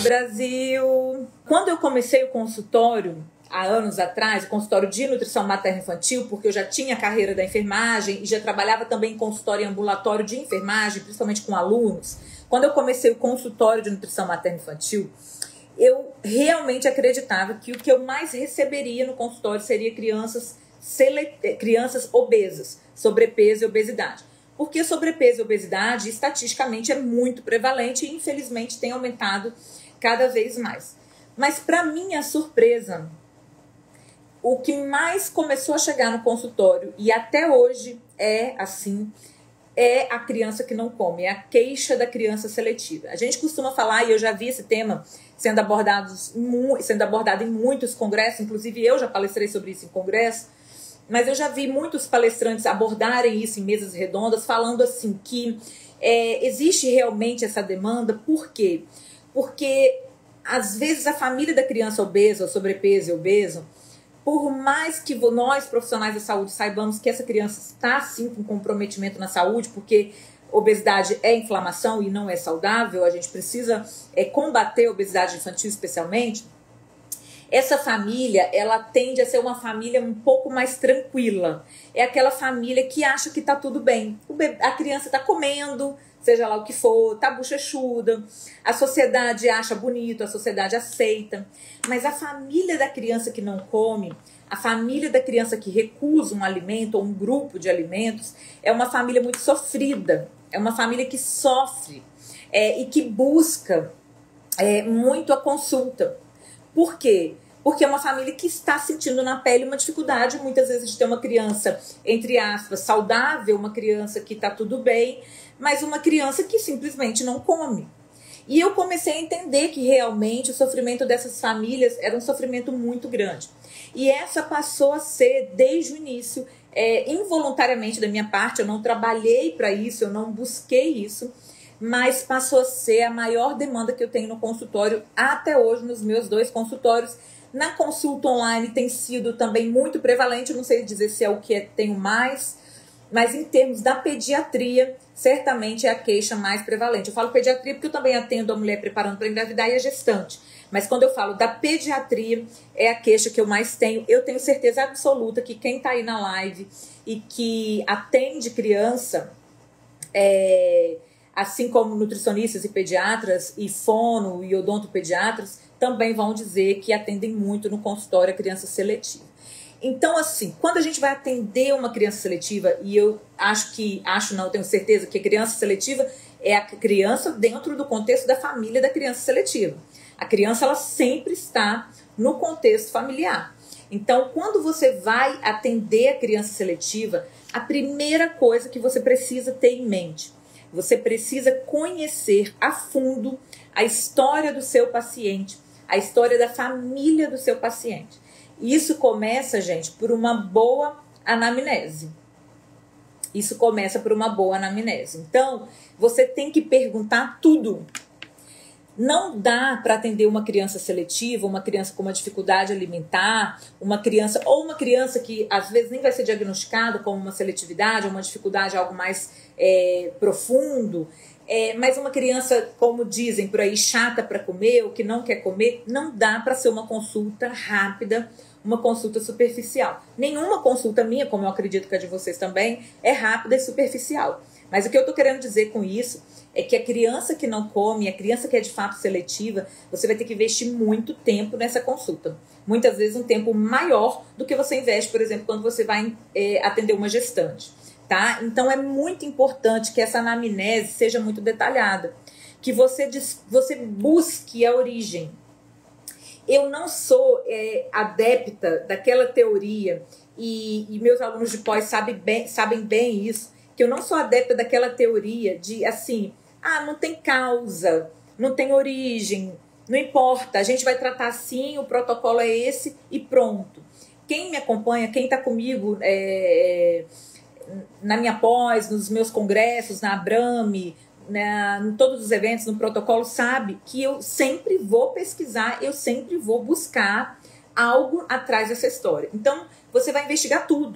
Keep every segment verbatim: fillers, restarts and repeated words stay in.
Brasil! Quando eu comecei o consultório, há anos atrás, o consultório de nutrição materno-infantil, porque eu já tinha a carreira da enfermagem e já trabalhava também em consultório ambulatório de enfermagem, principalmente com alunos. Quando eu comecei o consultório de nutrição materno-infantil, eu realmente acreditava que o que eu mais receberia no consultório seria crianças, crianças obesas, sobrepeso e obesidade. Porque sobrepeso e obesidade, estatisticamente, é muito prevalente e, infelizmente, tem aumentado cada vez mais. Mas, para minha surpresa, o que mais começou a chegar no consultório, e até hoje é assim, é a criança que não come, é a queixa da criança seletiva. A gente costuma falar, e eu já vi esse tema sendo abordado, sendo abordado em muitos congressos, inclusive eu já palestrei sobre isso em congresso, mas eu já vi muitos palestrantes abordarem isso em mesas redondas, falando assim que é, existe realmente essa demanda. Por quê? Porque às vezes a família da criança obesa, ou sobrepeso e obeso, por mais que nós, profissionais da saúde, saibamos que essa criança está, sim, com comprometimento na saúde, porque obesidade é inflamação e não é saudável, a gente precisa é, combater a obesidade infantil especialmente, essa família, ela tende a ser uma família um pouco mais tranquila. É aquela família que acha que está tudo bem. A criança está comendo, seja lá o que for, está bochechuda, a sociedade acha bonito, a sociedade aceita. Mas a família da criança que não come, a família da criança que recusa um alimento ou um grupo de alimentos, é uma família muito sofrida, é uma família que sofre é, e que busca é, muito a consulta. Por quê? Porque é uma família que está sentindo na pele uma dificuldade, muitas vezes, de ter uma criança, entre aspas, saudável, uma criança que está tudo bem, mas uma criança que simplesmente não come. E eu comecei a entender que realmente o sofrimento dessas famílias era um sofrimento muito grande. E essa passou a ser, desde o início, é, involuntariamente da minha parte, eu não trabalhei para isso, eu não busquei isso, mas passou a ser a maior demanda que eu tenho no consultório até hoje, nos meus dois consultórios. Na consulta online tem sido também muito prevalente, eu não sei dizer se é o que é, tenho mais, mas em termos da pediatria, certamente é a queixa mais prevalente. Eu falo pediatria porque eu também atendo a mulher preparando para engravidar e a gestante, mas quando eu falo da pediatria, é a queixa que eu mais tenho. Eu tenho certeza absoluta que quem está aí na live e que atende criança, é... assim como nutricionistas e pediatras, e fono e odontopediatras, também vão dizer que atendem muito no consultório a criança seletiva. Então, assim, quando a gente vai atender uma criança seletiva, e eu acho que, acho não, tenho certeza que a criança seletiva é a criança dentro do contexto da família da criança seletiva. A criança, ela sempre está no contexto familiar. Então, quando você vai atender a criança seletiva, a primeira coisa que você precisa ter em mente, você precisa conhecer a fundo a história do seu paciente, a história da família do seu paciente. Isso começa, gente, por uma boa anamnese. Isso começa por uma boa anamnese. Então, você tem que perguntar tudo. Não dá para atender uma criança seletiva, uma criança com uma dificuldade alimentar, uma criança ou uma criança que às vezes nem vai ser diagnosticada como uma seletividade, ou uma dificuldade algo mais é, profundo, é, mas uma criança, como dizem por aí, chata para comer ou que não quer comer, não dá para ser uma consulta rápida, uma consulta superficial. Nenhuma consulta minha, como eu acredito que a de vocês também, é rápida e superficial. Mas o que eu estou querendo dizer com isso é que a criança que não come, a criança que é de fato seletiva, você vai ter que investir muito tempo nessa consulta. Muitas vezes um tempo maior do que você investe, por exemplo, quando você vai é, atender uma gestante. Tá? Então é muito importante que essa anamnese seja muito detalhada, que você, você busque a origem. Eu não sou é, adepta daquela teoria, e, e meus alunos de pós sabem bem, sabem bem isso, que eu não sou adepta daquela teoria de assim, ah, não tem causa, não tem origem, não importa, a gente vai tratar assim, o protocolo é esse e pronto. Quem me acompanha, quem está comigo é, na minha pós, nos meus congressos, na Abrame, na, em todos os eventos, no protocolo, sabe que eu sempre vou pesquisar, eu sempre vou buscar algo atrás dessa história. Então, você vai investigar tudo.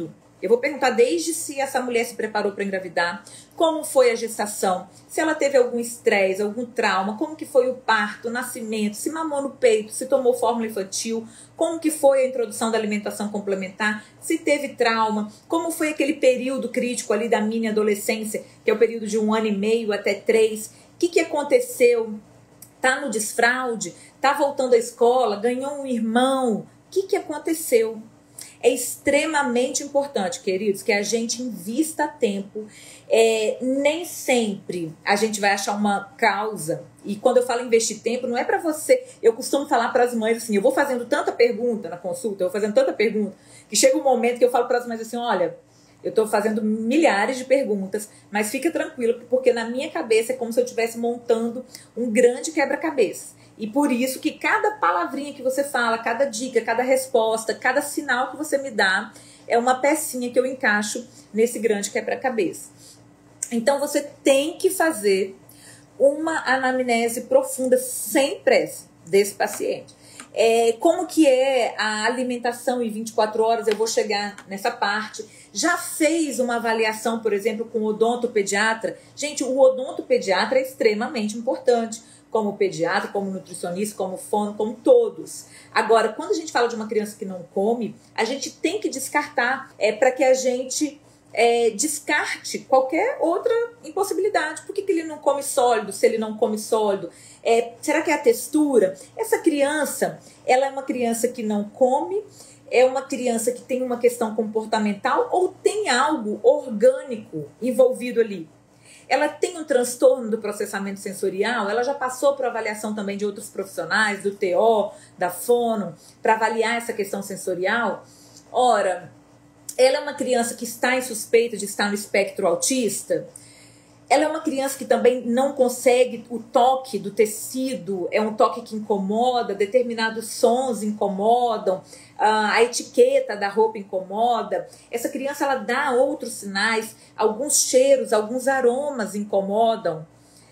Eu vou perguntar desde se essa mulher se preparou para engravidar, como foi a gestação, se ela teve algum estresse, algum trauma, como que foi o parto, o nascimento, se mamou no peito, se tomou fórmula infantil, como que foi a introdução da alimentação complementar, se teve trauma, como foi aquele período crítico ali da mini adolescência, que é o período de um ano e meio até três, o que que aconteceu, tá no desfraude, tá voltando à escola, ganhou um irmão, o que que aconteceu? É extremamente importante, queridos, que a gente invista tempo. É, nem sempre a gente vai achar uma causa. E quando eu falo investir tempo, não é para você. Eu costumo falar para as mães assim, eu vou fazendo tanta pergunta na consulta, eu vou fazendo tanta pergunta, que chega um momento que eu falo para as mães assim, olha, eu estou fazendo milhares de perguntas, mas fica tranquilo, porque na minha cabeça é como se eu estivesse montando um grande quebra-cabeça. E por isso que cada palavrinha que você fala, cada dica, cada resposta, cada sinal que você me dá é uma pecinha que eu encaixo nesse grande quebra-cabeça. Então você tem que fazer uma anamnese profunda, sem pressa, desse paciente. É, como que é a alimentação em vinte e quatro horas, eu vou chegar nessa parte. Já fez uma avaliação, por exemplo, com o odontopediatra? Gente, o odontopediatra é extremamente importante, como pediatra, como nutricionista, como fono, como todos. Agora, quando a gente fala de uma criança que não come, a gente tem que descartar, é, para que a gente é, descarte qualquer outra impossibilidade. Por que, que ele não come sólido, se ele não come sólido? É, será que é a textura? Essa criança, ela é uma criança que não come, é uma criança que tem uma questão comportamental ou tem algo orgânico envolvido ali? Ela tem um transtorno do processamento sensorial, ela já passou por avaliação também de outros profissionais, do T O, da fono, para avaliar essa questão sensorial. Ora, ela é uma criança que está em suspeita de estar no espectro autista. Ela é uma criança que também não consegue, o toque do tecido é um toque que incomoda, determinados sons incomodam, a etiqueta da roupa incomoda. Essa criança, ela dá outros sinais, alguns cheiros, alguns aromas incomodam.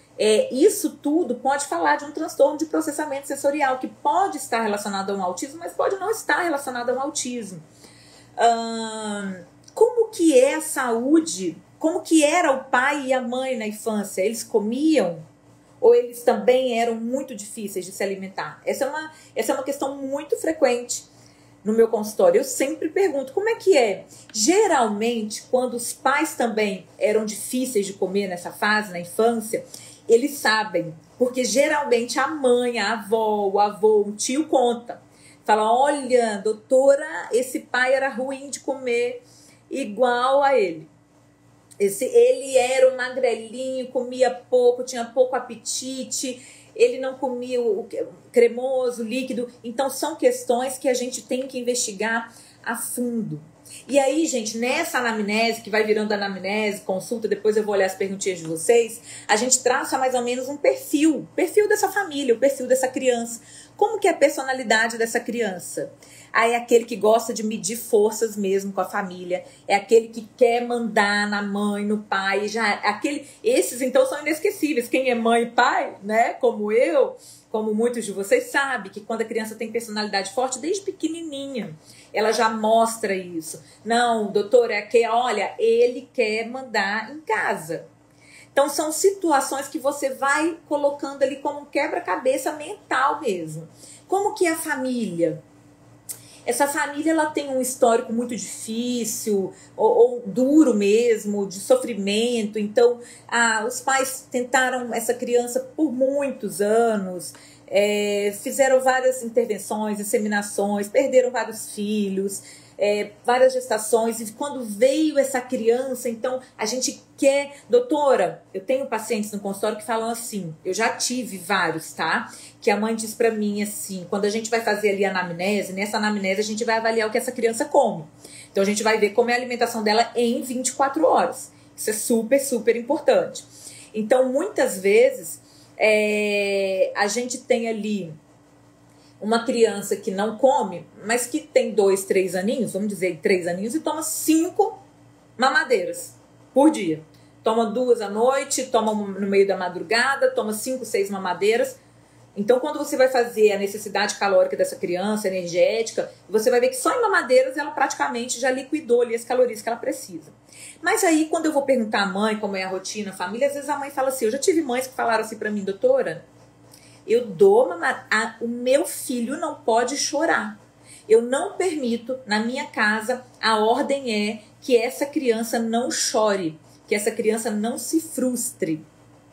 É, isso tudo pode falar de um transtorno de processamento sensorial, que pode estar relacionado a um autismo, mas pode não estar relacionado a um autismo. Hum, como que é a saúde? Como que era o pai e a mãe na infância? Eles comiam? Ou eles também eram muito difíceis de se alimentar? Essa é uma, essa é uma questão muito frequente no meu consultório. Eu sempre pergunto, como é que é? Geralmente, quando os pais também eram difíceis de comer nessa fase, na infância, eles sabem. Porque geralmente a mãe, a avó, o avô, o tio conta. Fala, olha, doutora, esse pai era ruim de comer igual a ele. Esse, ele era um magrelinho, comia pouco, tinha pouco apetite, ele não comia o cremoso, líquido. Então, são questões que a gente tem que investigar a fundo. E aí, gente, nessa anamnese, que vai virando anamnese, consulta, depois eu vou olhar as perguntinhas de vocês, a gente traça mais ou menos um perfil, perfil dessa família, o perfil dessa criança. Como que é a personalidade dessa criança? Aí é aquele que gosta de medir forças mesmo com a família, é aquele que quer mandar na mãe, no pai, já aquele, esses então são inesquecíveis. Quem é mãe e pai, né, como eu, como muitos de vocês sabem, que quando a criança tem personalidade forte, desde pequenininha, ela já mostra isso. Não, doutora, é que, olha, ele quer mandar em casa. Então, são situações que você vai colocando ali como um quebra-cabeça mental mesmo. Como que é a família? Essa família, ela tem um histórico muito difícil, ou, ou duro mesmo, de sofrimento. Então, ah, os pais tentaram essa criança por muitos anos, é, fizeram várias intervenções, inseminações, perderam vários filhos, é, várias gestações. E quando veio essa criança, então, a gente quer... Doutora, eu tenho pacientes no consultório que falam assim, eu já tive vários, tá? Que a mãe diz pra mim assim, quando a gente vai fazer ali a anamnese, nessa anamnese a gente vai avaliar o que essa criança come. Então a gente vai ver como é a alimentação dela em vinte e quatro horas. Isso é super, super importante. Então muitas vezes é, a gente tem ali uma criança que não come, mas que tem dois, três aninhos, vamos dizer três aninhos, e toma cinco mamadeiras por dia. Toma duas à noite, toma no meio da madrugada, toma cinco, seis mamadeiras. Então, quando você vai fazer a necessidade calórica dessa criança, energética, você vai ver que só em mamadeiras ela praticamente já liquidou ali as calorias que ela precisa. Mas aí, quando eu vou perguntar à mãe como é a rotina, a família, às vezes a mãe fala assim, eu já tive mães que falaram assim pra mim, doutora, eu dou mamar, o meu filho não pode chorar. Eu não permito, na minha casa, a ordem é que essa criança não chore, que essa criança não se frustre.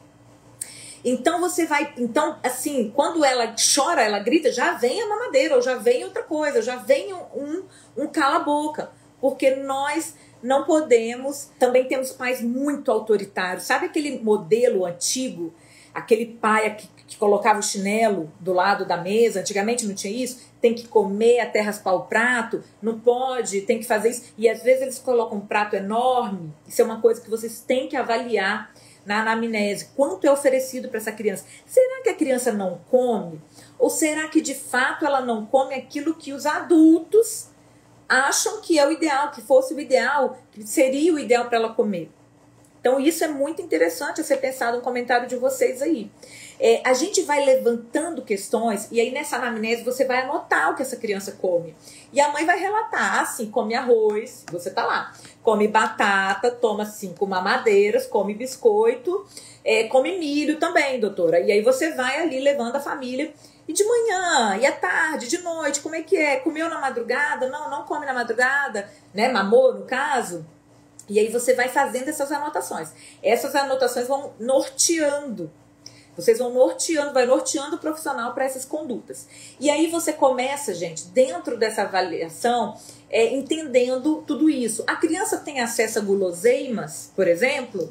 Então você vai, então assim, quando ela chora, ela grita, já vem a mamadeira, ou já vem outra coisa, já vem um, um cala-boca. Porque nós não podemos, também temos pais muito autoritários. Sabe aquele modelo antigo? Aquele pai que, que colocava o chinelo do lado da mesa, antigamente não tinha isso? Tem que comer até raspar o prato, não pode, tem que fazer isso. E às vezes eles colocam um prato enorme. Isso é uma coisa que vocês têm que avaliar na anamnese. Quanto é oferecido para essa criança? Será que a criança não come? Ou será que de fato ela não come aquilo que os adultos acham que é o ideal, que fosse o ideal, que seria o ideal para ela comer? Então isso é muito interessante a ser pensado no comentário de vocês aí. É, a gente vai levantando questões e aí nessa anamnese você vai anotar o que essa criança come. E a mãe vai relatar, assim, come arroz, você tá lá, come batata, toma cinco mamadeiras, come biscoito, é, come milho também, doutora. E aí você vai ali levando a família. E de manhã, e à tarde, de noite, como é que é? Comeu na madrugada? Não, não come na madrugada, né? Mamou, no caso. E aí você vai fazendo essas anotações. Essas anotações vão norteando. Vocês vão norteando, vai norteando o profissional para essas condutas. E aí você começa, gente, dentro dessa avaliação, é, entendendo tudo isso. A criança tem acesso a guloseimas, por exemplo?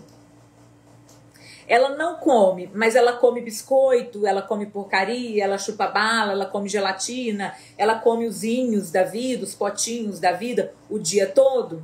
Ela não come, mas ela come biscoito, ela come porcaria, ela chupa bala, ela come gelatina, ela come os inhos da vida, os potinhos da vida o dia todo?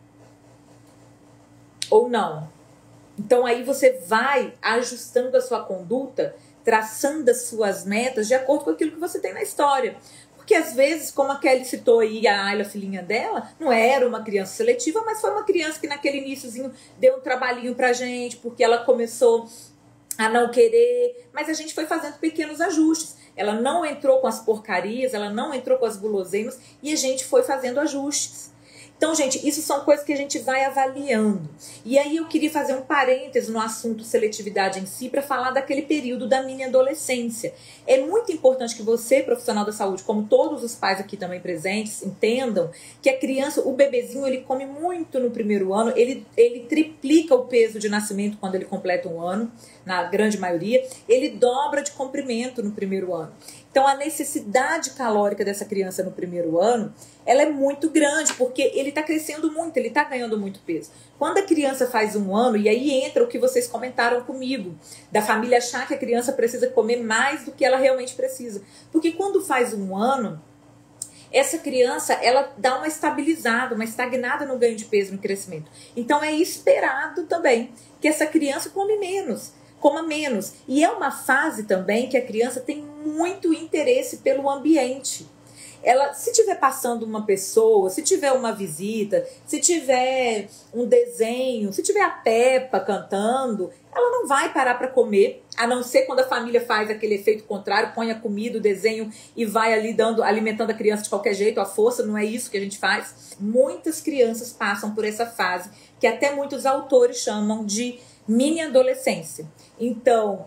Ou não? Então aí você vai ajustando a sua conduta, traçando as suas metas de acordo com aquilo que você tem na história. Porque às vezes, como a Kelly citou aí, a Ayla, a filhinha dela, não era uma criança seletiva, mas foi uma criança que naquele iniciozinho deu um trabalhinho pra gente, porque ela começou a não querer, mas a gente foi fazendo pequenos ajustes. Ela não entrou com as porcarias, ela não entrou com as guloseimas e a gente foi fazendo ajustes. Então, gente, isso são coisas que a gente vai avaliando. E aí eu queria fazer um parêntese no assunto seletividade em si para falar daquele período da mini adolescência. É muito importante que você, profissional da saúde, como todos os pais aqui também presentes, entendam que a criança, o bebezinho, ele come muito no primeiro ano, ele, ele triplica o peso de nascimento quando ele completa um ano, na grande maioria, ele dobra de comprimento no primeiro ano. Então, a necessidade calórica dessa criança no primeiro ano, ela é muito grande, porque ele está crescendo muito, ele está ganhando muito peso. Quando a criança faz um ano, e aí entra o que vocês comentaram comigo, da família achar que a criança precisa comer mais do que ela realmente precisa. Porque quando faz um ano, essa criança, ela dá uma estabilizada, uma estagnada no ganho de peso, no crescimento. Então, é esperado também que essa criança come menos. Coma menos. E é uma fase também que a criança tem muito interesse pelo ambiente. Ela, se tiver passando uma pessoa, se tiver uma visita, se tiver um desenho, se tiver a Peppa cantando, ela não vai parar para comer, a não ser quando a família faz aquele efeito contrário, põe a comida, o desenho e vai ali dando, alimentando a criança de qualquer jeito, à força. Não é isso que a gente faz. Muitas crianças passam por essa fase, que até muitos autores chamam de mini adolescência. Então,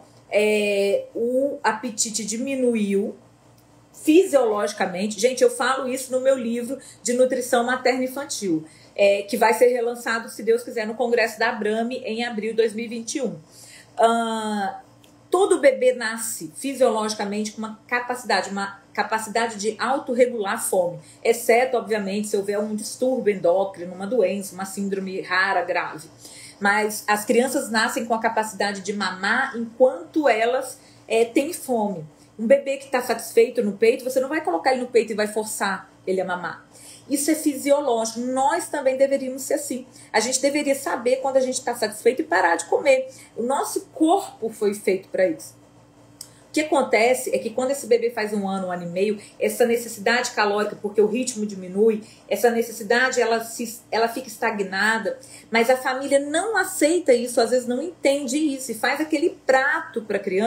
é, o apetite diminuiu fisiologicamente. Gente, eu falo isso no meu livro de nutrição materno-infantil, é, que vai ser relançado, se Deus quiser, no Congresso da Abrame em abril de dois mil e vinte e um. Uh, todo bebê nasce fisiologicamente com uma capacidade, uma capacidade de autorregular a fome, exceto, obviamente, se houver um distúrbio endócrino, uma doença, uma síndrome rara, grave. Mas as crianças nascem com a capacidade de mamar enquanto elas é, têm fome. Um bebê que está satisfeito no peito, você não vai colocar ele no peito e vai forçar ele a mamar. Isso é fisiológico. Nós também deveríamos ser assim. A gente deveria saber quando a gente está satisfeito e parar de comer. O nosso corpo foi feito para isso. O que acontece é que quando esse bebê faz um ano, um ano e meio, essa necessidade calórica, porque o ritmo diminui, essa necessidade ela, se, ela fica estagnada, mas a família não aceita isso, às vezes não entende isso, e faz aquele prato para a criança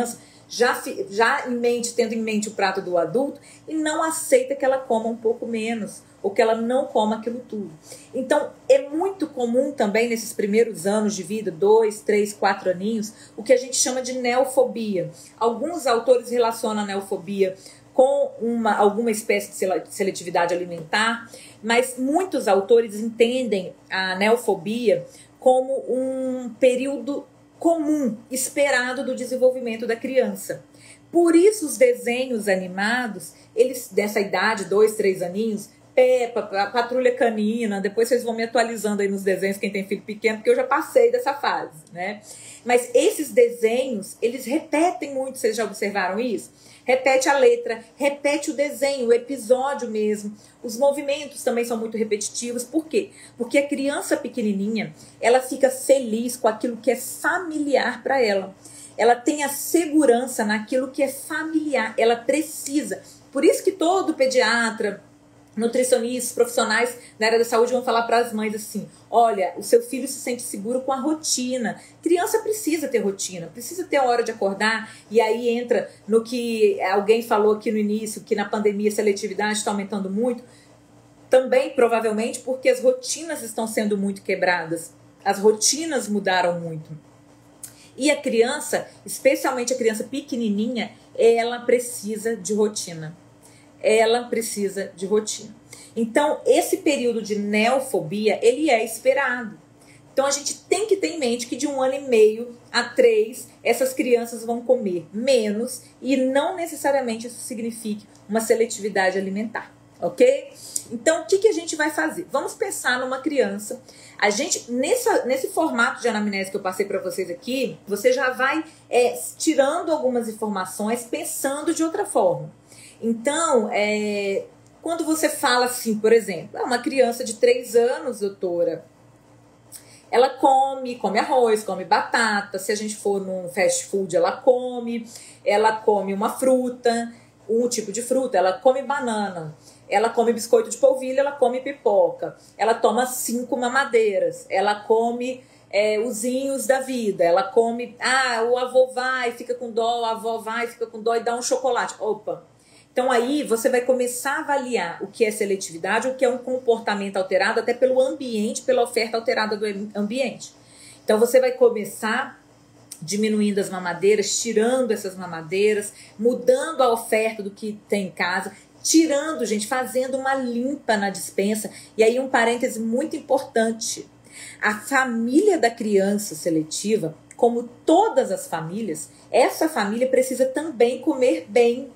já, já em mente, tendo em mente o prato do adulto, e não aceita que ela coma um pouco menos, ou que ela não coma aquilo tudo. Então, é muito comum também nesses primeiros anos de vida, dois, três, quatro aninhos, o que a gente chama de neofobia. Alguns autores relacionam a neofobia com uma, alguma espécie de seletividade alimentar, mas muitos autores entendem a neofobia como um período comum, esperado do desenvolvimento da criança. Por isso os desenhos animados, eles dessa idade, dois, três aninhos, Peppa, Patrulha Canina, depois vocês vão me atualizando aí nos desenhos, quem tem filho pequeno, porque eu já passei dessa fase, né? Mas esses desenhos, eles repetem muito, vocês já observaram isso? Repete a letra, repete o desenho, o episódio mesmo. Os movimentos também são muito repetitivos. Por quê? Porque a criança pequenininha, ela fica feliz com aquilo que é familiar para ela. Ela tem a segurança naquilo que é familiar. Ela precisa. Por isso que todo pediatra, nutricionistas, profissionais da área da saúde vão falar para as mães assim, olha, o seu filho se sente seguro com a rotina. Criança precisa ter rotina, precisa ter a hora de acordar, e aí entra no que alguém falou aqui no início, que na pandemia a seletividade está aumentando muito, também provavelmente porque as rotinas estão sendo muito quebradas, as rotinas mudaram muito. E a criança, especialmente a criança pequenininha, ela precisa de rotina. Ela precisa de rotina. Então, esse período de neofobia, ele é esperado. Então, a gente tem que ter em mente que de um ano e meio a três, essas crianças vão comer menos e não necessariamente isso signifique uma seletividade alimentar, ok? Então, o que, que a gente vai fazer? Vamos pensar numa criança. A gente, nessa, nesse formato de anamnese que eu passei para vocês aqui, você já vai é, tirando algumas informações, pensando de outra forma. Então, é, quando você fala assim, por exemplo, uma criança de três anos, doutora, ela come, come arroz, come batata, se a gente for num fast food, ela come, ela come uma fruta, um tipo de fruta, ela come banana, ela come biscoito de polvilho, ela come pipoca, ela toma cinco mamadeiras, ela come é, usinhos da vida, ela come, ah, o avô vai, fica com dó, a avó vai, fica com dó e dá um chocolate. Opa! Então aí você vai começar a avaliar o que é seletividade, o que é um comportamento alterado, até pelo ambiente, pela oferta alterada do ambiente. Então você vai começar diminuindo as mamadeiras, tirando essas mamadeiras, mudando a oferta do que tem em casa, tirando, gente, fazendo uma limpa na despensa. E aí um parêntese muito importante, a família da criança seletiva, como todas as famílias, essa família precisa também comer bem.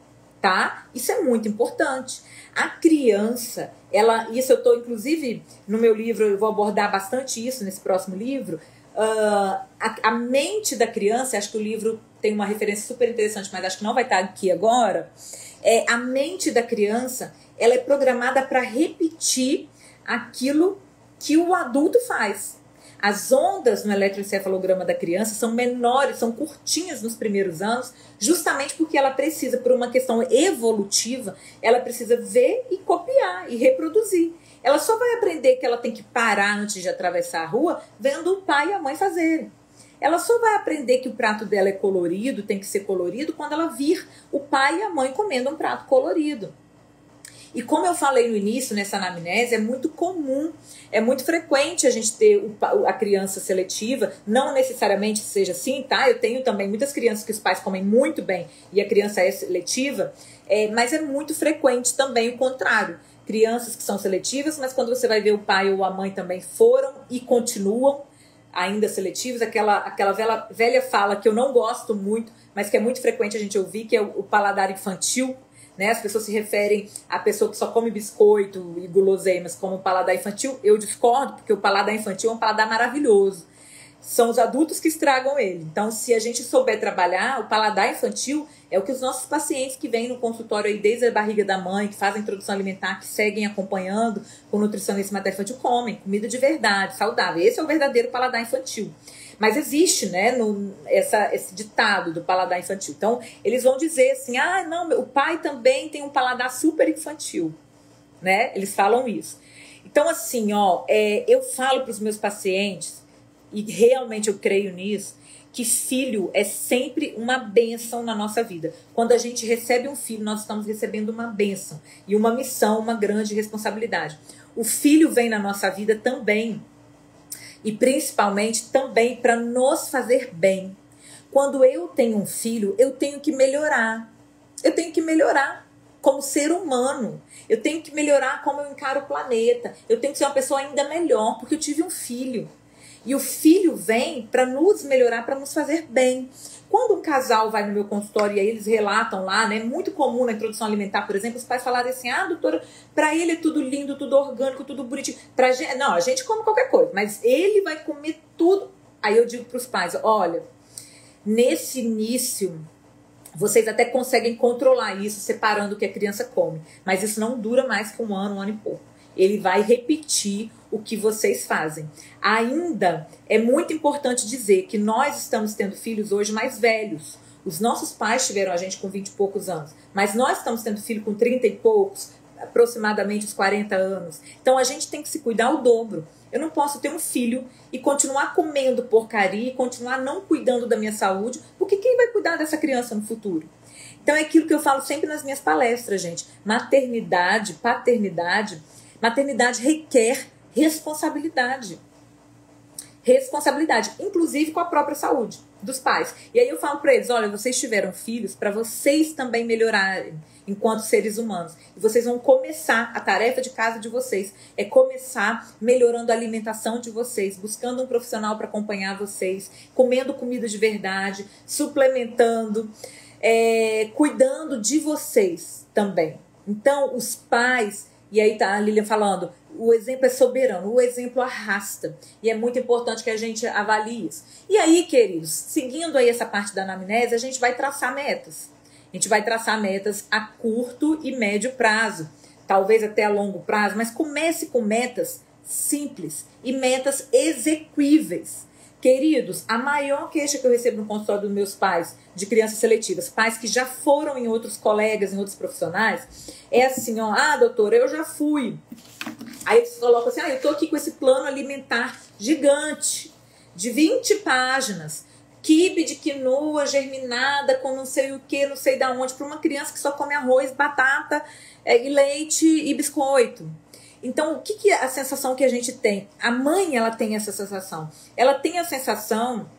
Tá? Isso é muito importante. A criança, ela, isso eu estou, inclusive, no meu livro, eu vou abordar bastante isso nesse próximo livro. Uh, a, a mente da criança, acho que o livro tem uma referência super interessante, mas acho que não vai estar aqui agora. É, a mente da criança, ela é programada para repetir aquilo que o adulto faz. As ondas no eletroencefalograma da criança são menores, são curtinhas nos primeiros anos, justamente porque ela precisa, por uma questão evolutiva, ela precisa ver e copiar e reproduzir. Ela só vai aprender que ela tem que parar antes de atravessar a rua vendo o pai e a mãe fazerem. Ela só vai aprender que o prato dela é colorido, tem que ser colorido, quando ela vir o pai e a mãe comendo um prato colorido. E como eu falei no início, nessa anamnese, é muito comum, é muito frequente a gente ter a criança seletiva, não necessariamente seja assim, tá? Eu tenho também muitas crianças que os pais comem muito bem e a criança é seletiva, é, mas é muito frequente também o contrário. Crianças que são seletivas, mas quando você vai ver o pai ou a mãe também foram e continuam ainda seletivos, aquela, aquela velha, velha fala que eu não gosto muito, mas que é muito frequente a gente ouvir, que é o, o paladar infantil. Né? As pessoas se referem à pessoa que só come biscoito e guloseimas como paladar infantil. Eu discordo, porque o paladar infantil é um paladar maravilhoso. São os adultos que estragam ele. Então, se a gente souber trabalhar, o paladar infantil é o que os nossos pacientes que vêm no consultório aí desde a barriga da mãe, que fazem introdução alimentar, que seguem acompanhando com nutricionista materno-infantil, comem comida de verdade, saudável. Esse é o verdadeiro paladar infantil. Mas existe, né, no, essa, esse ditado do paladar infantil. Então, eles vão dizer assim, ah, não, o pai também tem um paladar super infantil, né? Eles falam isso. Então, assim, ó, é, eu falo para os meus pacientes, e realmente eu creio nisso, que filho é sempre uma bênção na nossa vida. Quando a gente recebe um filho, nós estamos recebendo uma bênção e uma missão, uma grande responsabilidade. O filho vem na nossa vida também, e principalmente também para nos fazer bem. Quando eu tenho um filho, eu tenho que melhorar. Eu tenho que melhorar como ser humano. Eu tenho que melhorar como eu encaro o planeta. Eu tenho que ser uma pessoa ainda melhor, porque eu tive um filho. E o filho vem para nos melhorar, para nos fazer bem. Quando um casal vai no meu consultório e aí eles relatam lá, né? É muito comum na introdução alimentar, por exemplo, os pais falarem assim: ah, doutora, para ele é tudo lindo, tudo orgânico, tudo bonitinho. Pra gente, não, a gente come qualquer coisa, mas ele vai comer tudo. Aí eu digo para os pais: olha, nesse início, vocês até conseguem controlar isso, separando o que a criança come. Mas isso não dura mais que um ano, um ano e pouco. Ele vai repetir o que vocês fazem. Ainda é muito importante dizer que nós estamos tendo filhos hoje mais velhos. Os nossos pais tiveram a gente com vinte e poucos anos, mas nós estamos tendo filho com trinta e poucos, aproximadamente os quarenta anos. Então a gente tem que se cuidar o dobro. Eu não posso ter um filho e continuar comendo porcaria, e continuar não cuidando da minha saúde, porque quem vai cuidar dessa criança no futuro? Então é aquilo que eu falo sempre nas minhas palestras, gente. Maternidade, paternidade, maternidade requer responsabilidade. Responsabilidade, inclusive com a própria saúde dos pais. E aí eu falo para eles: olha, vocês tiveram filhos para vocês também melhorarem enquanto seres humanos. E vocês vão começar, a tarefa de casa de vocês é começar melhorando a alimentação de vocês, buscando um profissional para acompanhar vocês, comendo comida de verdade, suplementando, é, cuidando de vocês também. Então, os pais, e aí tá a Lilian falando, o exemplo é soberano, o exemplo arrasta. E é muito importante que a gente avalie isso. E aí, queridos, seguindo aí essa parte da anamnese, a gente vai traçar metas. A gente vai traçar metas a curto e médio prazo, talvez até a longo prazo, mas comece com metas simples e metas exequíveis. Queridos, a maior queixa que eu recebo no consultório dos meus pais de crianças seletivas, pais que já foram em outros colegas, em outros profissionais, é assim, ó: ah, doutora, eu já fui. Aí eles colocam assim: ah, eu tô aqui com esse plano alimentar gigante, de vinte páginas, quibe de quinoa germinada com não sei o que, não sei da onde, para uma criança que só come arroz, batata, é, e leite e biscoito. Então, o que, que é a sensação que a gente tem? A mãe, ela tem essa sensação. Ela tem a sensação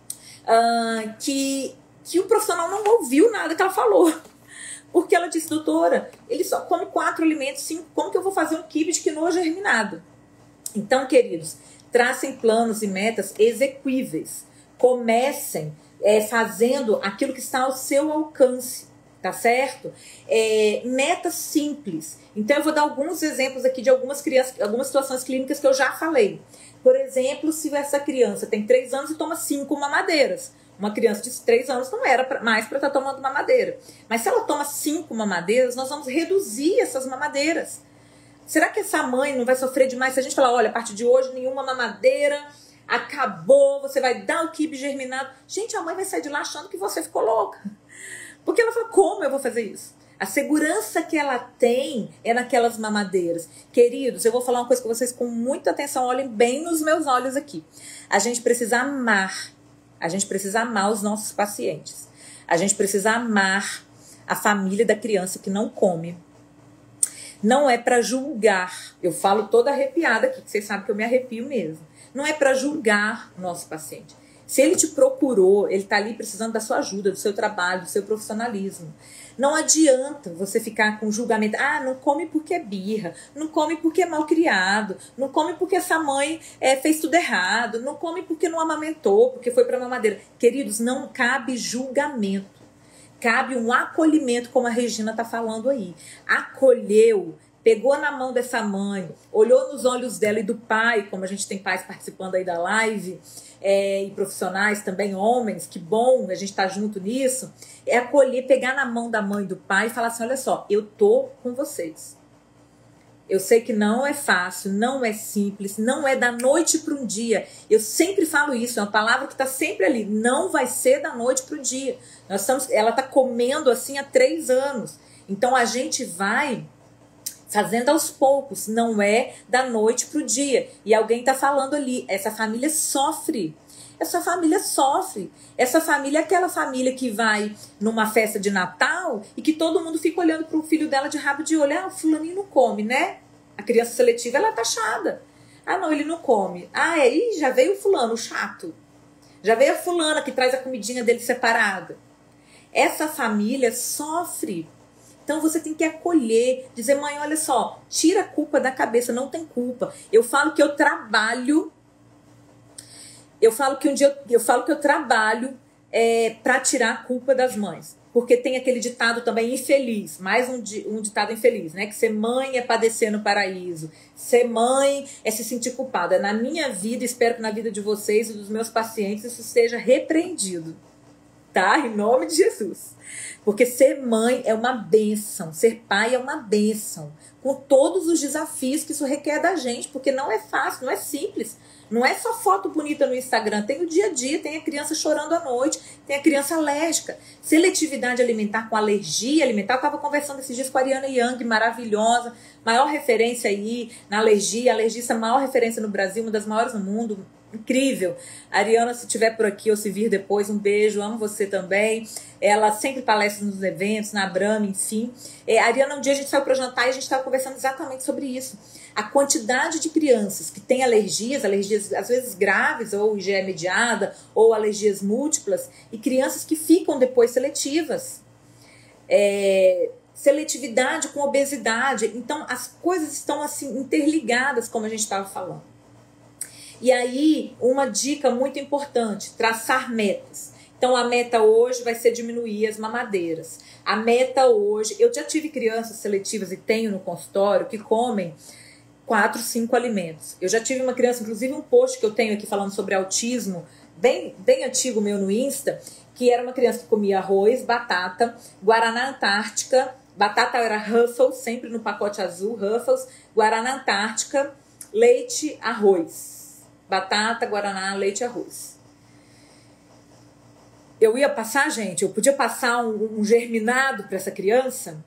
uh, que, que o profissional não ouviu nada que ela falou. Porque ela disse: doutora, ele só come quatro alimentos, cinco, como que eu vou fazer um quibe de quinoa germinado? Então, queridos, tracem planos e metas exequíveis. Comecem é, fazendo aquilo que está ao seu alcance, tá certo? É, metas simples. Então eu vou dar alguns exemplos aqui de algumas crianças, algumas situações clínicas que eu já falei. Por exemplo, se essa criança tem três anos e toma cinco mamadeiras. Uma criança de três anos não era pra, mais para estar tá tomando mamadeira. Mas se ela toma cinco mamadeiras, nós vamos reduzir essas mamadeiras. Será que essa mãe não vai sofrer demais se a gente falar: olha, a partir de hoje nenhuma mamadeira, acabou, você vai dar o quibe germinado? Gente, a mãe vai sair de lá achando que você ficou louca. Porque ela fala: como eu vou fazer isso? A segurança que ela tem é naquelas mamadeiras. Queridos, eu vou falar uma coisa com vocês com muita atenção. Olhem bem nos meus olhos aqui. A gente precisa amar. A gente precisa amar os nossos pacientes. A gente precisa amar a família da criança que não come. Não é para julgar. Eu falo toda arrepiada aqui, que vocês sabem que eu me arrepio mesmo. Não é para julgar o nosso paciente. Se ele te procurou, ele está ali precisando da sua ajuda, do seu trabalho, do seu profissionalismo. Não adianta você ficar com julgamento: ah, não come porque é birra, não come porque é mal criado, não come porque essa mãe é, fez tudo errado, não come porque não amamentou, porque foi para mamadeira. Queridos, não cabe julgamento. Cabe um acolhimento, como a Regina está falando aí. Acolheu, pegou na mão dessa mãe, olhou nos olhos dela e do pai, como a gente tem pais participando aí da live, É, e profissionais também, homens, que bom a gente tá junto nisso, é acolher, pegar na mão da mãe e do pai e falar assim: olha só, eu tô com vocês. Eu sei que não é fácil, não é simples, não é da noite para um dia. Eu sempre falo isso, é uma palavra que tá sempre ali. Não vai ser da noite para o dia. Nós estamos, ela tá comendo assim há três anos. Então a gente vai fazendo aos poucos, não é da noite para o dia. E alguém está falando ali, essa família sofre. essa família sofre. Essa família é aquela família que vai numa festa de Natal e que todo mundo fica olhando pro filho dela de rabo de olho. Ah, o fulaninho não come, né? A criança seletiva, ela é taxada. Ah, não, ele não come. Ah, é, ih, já veio o fulano, o chato. Já veio a fulana que traz a comidinha dele separada. Essa família sofre. Então você tem que acolher, dizer, mãe, olha só, tira a culpa da cabeça, não tem culpa. Eu falo que eu trabalho, eu falo que um dia, eu, eu falo que eu trabalho é, para tirar a culpa das mães. Porque tem aquele ditado também infeliz, mais um, um ditado infeliz, né? Que ser mãe é padecer no paraíso, ser mãe é se sentir culpada. Na minha vida, espero que na vida de vocês e dos meus pacientes isso seja repreendido, tá? Em nome de Jesus. Porque ser mãe é uma bênção, ser pai é uma bênção, com todos os desafios que isso requer da gente, porque não é fácil, não é simples. Não é só foto bonita no Instagram, tem o dia a dia, tem a criança chorando à noite, tem a criança alérgica. Seletividade alimentar com alergia alimentar, eu estava conversando esses dias com a Ariana Young, maravilhosa, maior referência aí na alergia, alergista, maior referência no Brasil, uma das maiores no mundo, incrível. A Ariana, se estiver por aqui ou se vir depois, um beijo, amo você também. Ela sempre palestra nos eventos, na Brahma, enfim. É, a Ariana, um dia a gente saiu para jantar e a gente estava conversando exatamente sobre isso. A quantidade de crianças que têm alergias, alergias às vezes graves, ou I G E mediada, ou alergias múltiplas, e crianças que ficam depois seletivas. É, seletividade com obesidade. Então, as coisas estão assim interligadas, como a gente estava falando. E aí, uma dica muito importante, traçar metas. Então, a meta hoje vai ser diminuir as mamadeiras. A meta hoje, eu já tive crianças seletivas e tenho no consultório que comem quatro, cinco alimentos. Eu já tive uma criança, inclusive um post que eu tenho aqui falando sobre autismo, bem, bem antigo meu no Insta, que era uma criança que comia arroz, batata, Guaraná Antártica, batata era Ruffles, sempre no pacote azul, Ruffles, Guaraná Antártica, leite, arroz. Batata, guaraná, leite e arroz. Eu ia passar, gente, eu podia passar um, um germinado para essa criança.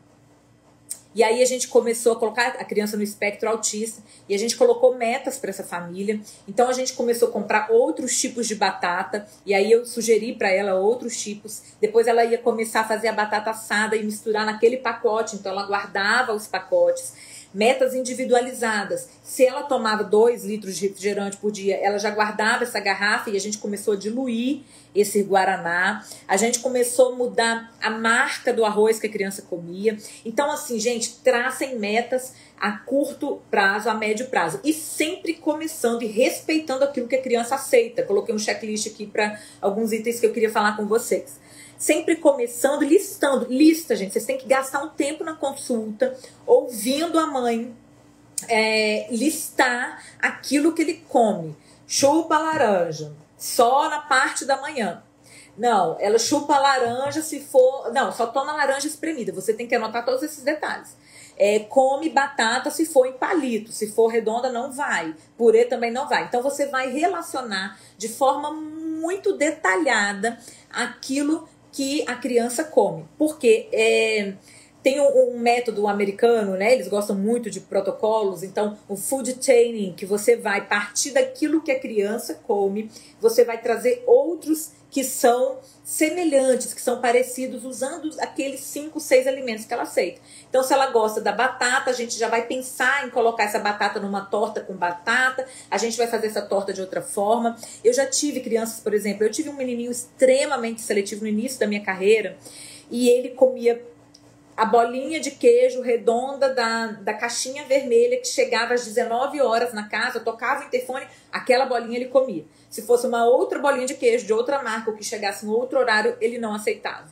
E aí a gente começou a colocar a criança no espectro autista. E a gente colocou metas para essa família. Então a gente começou a comprar outros tipos de batata. E aí eu sugeri para ela outros tipos. Depois ela ia começar a fazer a batata assada e misturar naquele pacote. Então ela guardava os pacotes. Metas individualizadas. Se ela tomava dois litros de refrigerante por dia, ela já guardava essa garrafa e a gente começou a diluir esse guaraná. A gente começou a mudar a marca do arroz que a criança comia. Então, assim, gente, tracem metas a curto prazo, a médio prazo. E sempre começando e respeitando aquilo que a criança aceita. Coloquei um checklist aqui para alguns itens que eu queria falar com vocês. Sempre começando, listando. Lista, gente. Vocês têm que gastar um tempo na consulta, ouvindo a mãe é, listar aquilo que ele come. Chupa laranja, só na parte da manhã. Não, ela chupa laranja se for... Não, só toma laranja espremida. Você tem que anotar todos esses detalhes. É, come batata se for em palito. Se for redonda, não vai. Purê também não vai. Então, você vai relacionar de forma muito detalhada aquilo que a criança come. Porque é, tem um, um método americano, né? Eles gostam muito de protocolos. Então, o food chaining, que você vai partir daquilo que a criança come, você vai trazer outros que são semelhantes, que são parecidos, usando aqueles cinco, seis alimentos que ela aceita. Então, se ela gosta da batata, a gente já vai pensar em colocar essa batata numa torta com batata, a gente vai fazer essa torta de outra forma. Eu já tive crianças, por exemplo, eu tive um menininho extremamente seletivo no início da minha carreira, e ele comia a bolinha de queijo redonda da, da caixinha vermelha que chegava às dezenove horas na casa, tocava o interfone, aquela bolinha ele comia. Se fosse uma outra bolinha de queijo de outra marca ou que chegasse em outro horário, ele não aceitava.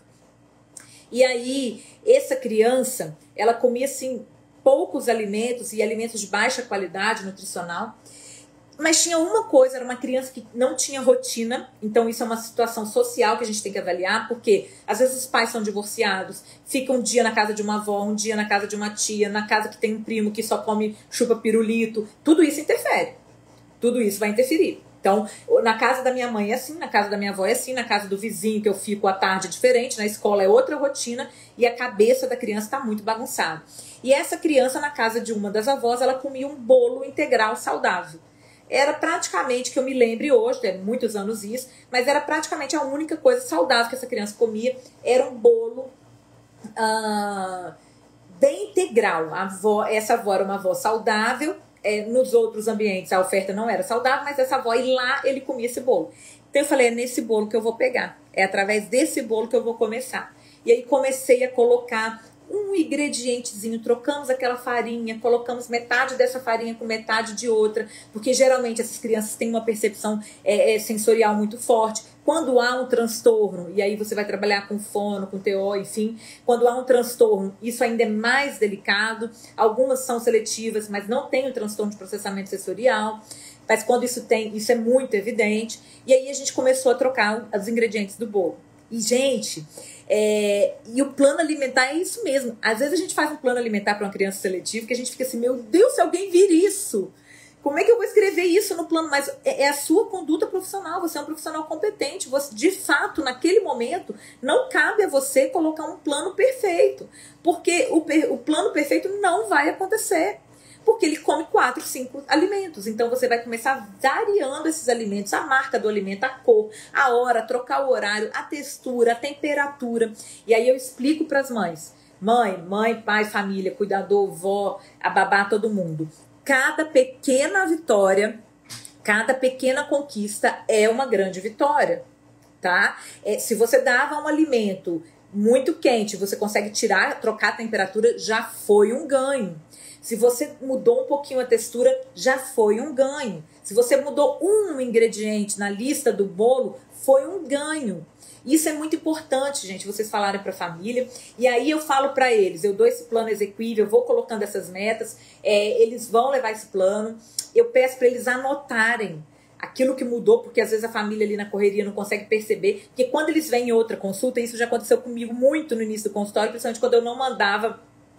E aí, essa criança, ela comia assim poucos alimentos e alimentos de baixa qualidade nutricional. Mas tinha uma coisa, era uma criança que não tinha rotina, então isso é uma situação social que a gente tem que avaliar, porque às vezes os pais são divorciados, ficam um dia na casa de uma avó, um dia na casa de uma tia, na casa que tem um primo que só come chupa pirulito, tudo isso interfere, tudo isso vai interferir. Então, na casa da minha mãe é assim, na casa da minha avó é assim, na casa do vizinho que eu fico à tarde é diferente, na escola é outra rotina e a cabeça da criança está muito bagunçada. E essa criança, na casa de uma das avós, ela comia um bolo integral saudável. era praticamente, que eu me lembre hoje, tem muitos anos isso, mas era praticamente a única coisa saudável que essa criança comia, era um bolo uh, bem integral. A avó, essa avó era uma avó saudável, é, nos outros ambientes a oferta não era saudável, mas essa avó, e lá ele comia esse bolo. Então eu falei, é nesse bolo que eu vou pegar, é através desse bolo que eu vou começar. E aí comecei a colocar um ingredientezinho, trocamos aquela farinha, colocamos metade dessa farinha com metade de outra, porque geralmente essas crianças têm uma percepção é, é, sensorial muito forte. Quando há um transtorno, e aí você vai trabalhar com fono, com T O, enfim, quando há um transtorno, isso ainda é mais delicado. Algumas são seletivas, mas não tem o transtorno de processamento sensorial. Mas quando isso tem, isso é muito evidente. E aí a gente começou a trocar os ingredientes do bolo. E, gente, é, e o plano alimentar é isso mesmo. Às vezes a gente faz um plano alimentar para uma criança seletiva que a gente fica assim, meu Deus, se alguém vir isso, como é que eu vou escrever isso no plano? Mas é, é a sua conduta profissional, você é um profissional competente. Você, de fato, naquele momento, não cabe a você colocar um plano perfeito. Porque o, o plano perfeito não vai acontecer. Porque ele come quatro, cinco alimentos. Então você vai começar variando esses alimentos, a marca do alimento, a cor, a hora, trocar o horário, a textura, a temperatura. E aí eu explico para as mães. Mãe, mãe, pai, família, cuidador, vó, a babá, todo mundo. Cada pequena vitória, cada pequena conquista é uma grande vitória, tá? É, se você dava um alimento muito quente, você consegue tirar, trocar a temperatura, já foi um ganho. Se você mudou um pouquinho a textura, já foi um ganho. Se você mudou um ingrediente na lista do bolo, foi um ganho. Isso é muito importante, gente, vocês falarem para a família. E aí eu falo para eles, eu dou esse plano execuível, eu vou colocando essas metas, é, eles vão levar esse plano. Eu peço para eles anotarem aquilo que mudou, porque às vezes a família ali na correria não consegue perceber. Porque quando eles vêm em outra consulta, isso já aconteceu comigo muito no início do consultório, principalmente quando eu não mandava...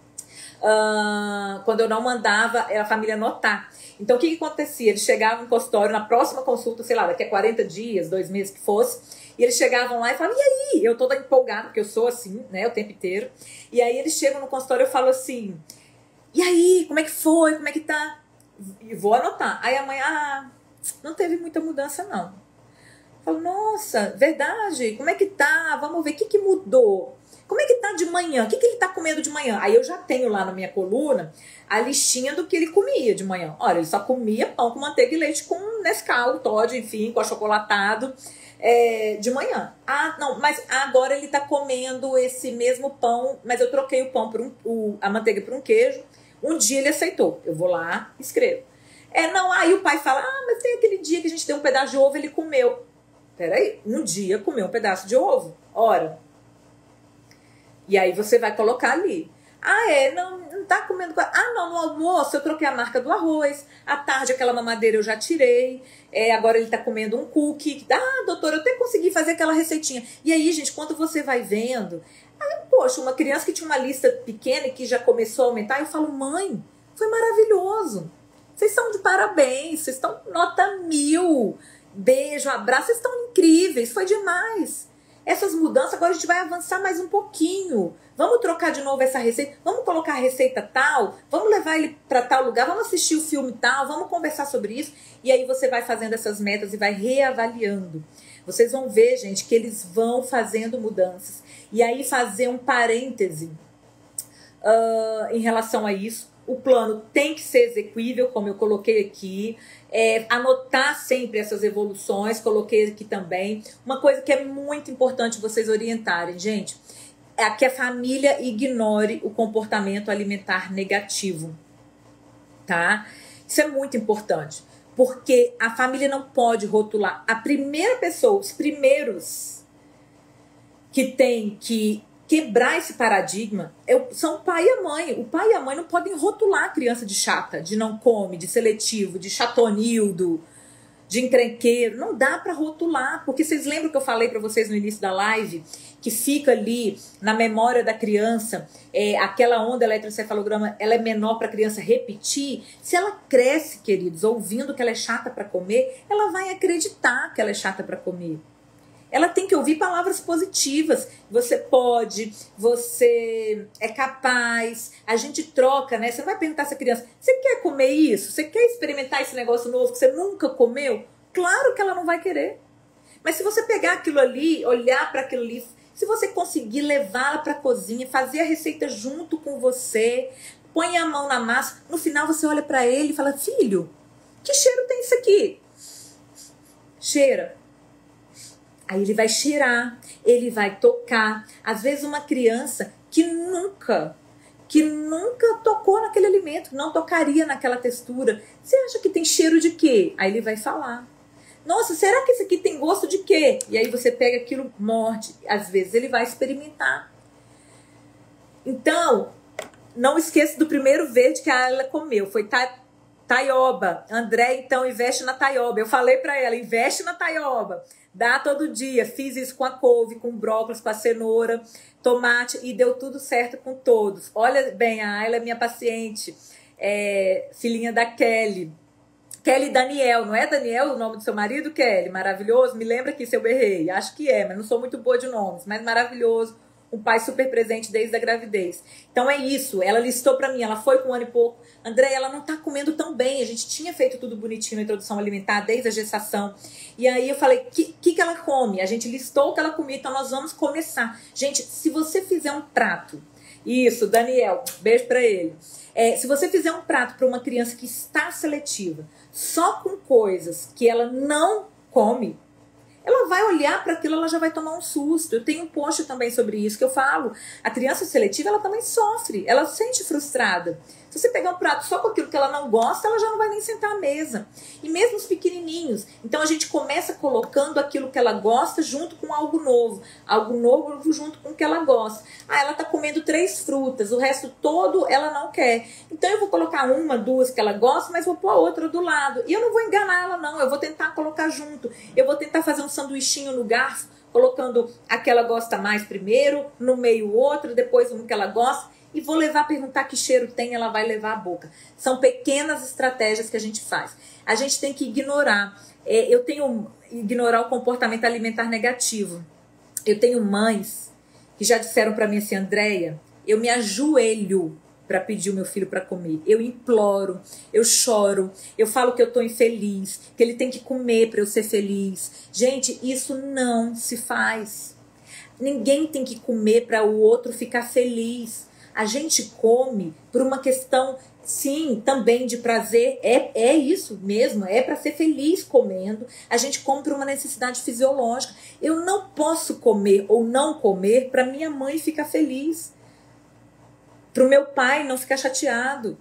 Uh, quando eu não mandava a família anotar. Então o que, que acontecia? Eles chegavam no consultório na próxima consulta, sei lá, daqui a quarenta dias, dois meses que fosse, e eles chegavam lá e falavam, e aí? Eu toda empolgada, porque eu sou assim, né, o tempo inteiro. E aí eles chegam no consultório e eu falo assim, e aí, como é que foi? Como é que tá? E vou anotar. Aí a mãe, ah, não teve muita mudança não. Eu falo, nossa, verdade, como é que tá? Vamos ver, o que, que mudou? Como é que tá de manhã? O que, que ele tá comendo de manhã? Aí eu já tenho lá na minha coluna a listinha do que ele comia de manhã. Olha, ele só comia pão com manteiga e leite com Nescau, Toddy, enfim, com achocolatado é, de manhã. Ah, não, mas agora ele tá comendo esse mesmo pão, mas eu troquei o pão por um, o, a manteiga por um queijo. Um dia ele aceitou. Eu vou lá, escrevo. É, não, aí o pai fala, ah, mas tem aquele dia que a gente deu um pedaço de ovo, ele comeu. Peraí, um dia comeu um pedaço de ovo? Ora... E aí você vai colocar ali. Ah, é? Não, não tá comendo... Ah, não, no almoço eu troquei a marca do arroz. À tarde aquela mamadeira eu já tirei. É, agora ele tá comendo um cookie. Ah, doutora, eu até consegui fazer aquela receitinha. E aí, gente, quando você vai vendo... Aí, poxa, uma criança que tinha uma lista pequena e que já começou a aumentar, eu falo, mãe, foi maravilhoso. Vocês estão de parabéns. Vocês estão nota mil. Beijo, abraço. Vocês estão incríveis. Foi demais. Essas mudanças, agora a gente vai avançar mais um pouquinho. Vamos trocar de novo essa receita? Vamos colocar a receita tal? Vamos levar ele para tal lugar? Vamos assistir o filme tal? Vamos conversar sobre isso? E aí você vai fazendo essas metas e vai reavaliando. Vocês vão ver, gente, que eles vão fazendo mudanças. E aí fazer um parêntese uh, em relação a isso. O plano tem que ser execuível, como eu coloquei aqui. É, anotar sempre essas evoluções, coloquei aqui também. Uma coisa que é muito importante vocês orientarem, gente, é que a família ignore o comportamento alimentar negativo, tá? Isso é muito importante, porque a família não pode rotular. A primeira pessoa, os primeiros que tem que quebrar esse paradigma são o pai e a mãe. O pai e a mãe não podem rotular a criança de chata, de não come, de seletivo, de chatonildo, de encrenqueiro. Não dá para rotular, porque vocês lembram que eu falei para vocês no início da live, que fica ali na memória da criança, é, aquela onda eletroencefalograma, ela é menor para a criança repetir. Se ela cresce, queridos, ouvindo que ela é chata para comer, ela vai acreditar que ela é chata para comer. Ela tem que ouvir palavras positivas. Você pode, você é capaz. A gente troca, né? Você não vai perguntar essa criança, você quer comer isso? Você quer experimentar esse negócio novo que você nunca comeu? Claro que ela não vai querer. Mas se você pegar aquilo ali, olhar para aquilo ali, se você conseguir levá-la para a cozinha, fazer a receita junto com você, põe a mão na massa, no final você olha para ele e fala, filho, que cheiro tem isso aqui? Cheira. Aí ele vai cheirar, ele vai tocar. Às vezes uma criança que nunca, que nunca tocou naquele alimento, não tocaria naquela textura. Você acha que tem cheiro de quê? Aí ele vai falar. Nossa, será que esse aqui tem gosto de quê? E aí você pega aquilo, morde. Às vezes ele vai experimentar. Então, não esqueça do primeiro verde que ela comeu. Foi ta taioba. André, então, investe na taioba. Eu falei pra ela, investe na taioba. Dá todo dia. Fiz isso com a couve, com brócolis, com a cenoura, tomate. E deu tudo certo com todos. Olha bem, a Ayla é minha paciente. É, filhinha da Kelly. Kelly Daniel, não é Daniel o nome do seu marido, Kelly? Maravilhoso? Me lembra aqui se eu errei. Acho que é, mas não sou muito boa de nomes. Mas maravilhoso. Um pai super presente desde a gravidez. Então é isso. Ela listou pra mim. Ela foi com um ano e pouco. André, ela não tá comendo tão bem. A gente tinha feito tudo bonitinho na introdução alimentar desde a gestação. E aí eu falei, o que, que que ela come? A gente listou o que ela comia. Então nós vamos começar. Gente, se você fizer um prato. Isso, Daniel. Beijo pra ele. É, se você fizer um prato para uma criança que está seletiva, só com coisas que ela não come, ela vai olhar para aquilo, ela já vai tomar um susto. Eu tenho um post também sobre isso que eu falo. A criança seletiva, ela também sofre, ela se sente frustrada. Se você pegar um prato só com aquilo que ela não gosta, ela já não vai nem sentar à mesa. E mesmo os pequenininhos. Então a gente começa colocando aquilo que ela gosta junto com algo novo. Algo novo junto com o que ela gosta. Ah, ela tá comendo três frutas, o resto todo ela não quer. Então eu vou colocar uma, duas que ela gosta, mas vou pôr a outra do lado. E eu não vou enganar ela não, eu vou tentar colocar junto. Eu vou tentar fazer um sanduichinho no garfo, colocando a que ela gosta mais primeiro, no meio outra, depois uma que ela gosta. E vou levar a perguntar que cheiro tem, ela vai levar a boca. São pequenas estratégias que a gente faz. A gente tem que ignorar. É, eu tenho ignorar o comportamento alimentar negativo. Eu tenho mães que já disseram para mim assim, Andréia, eu me ajoelho para pedir o meu filho para comer. Eu imploro, eu choro, eu falo que eu tô infeliz, que ele tem que comer para eu ser feliz. Gente, isso não se faz. Ninguém tem que comer para o outro ficar feliz. A gente come por uma questão, sim, também de prazer. É, é isso mesmo, é para ser feliz comendo. A gente come por uma necessidade fisiológica. Eu não posso comer ou não comer para minha mãe ficar feliz. Para o meu pai não ficar chateado.